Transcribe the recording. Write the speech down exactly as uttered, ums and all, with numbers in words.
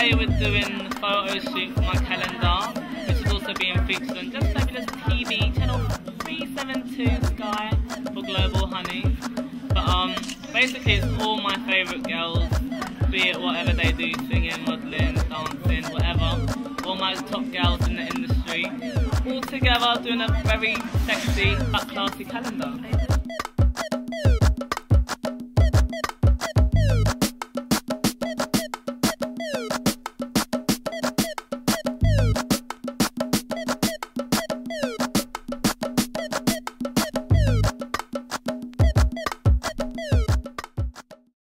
today we're doing the photo shoot for my calendar, which is also being featured on just fabulous T V, channel three seventy-two Sky for Global Honey. But um, basically it's all my favourite girls, be it whatever they do, singing, modelling, dancing, whatever. All my top girls in the industry, all together doing a very sexy but classy calendar.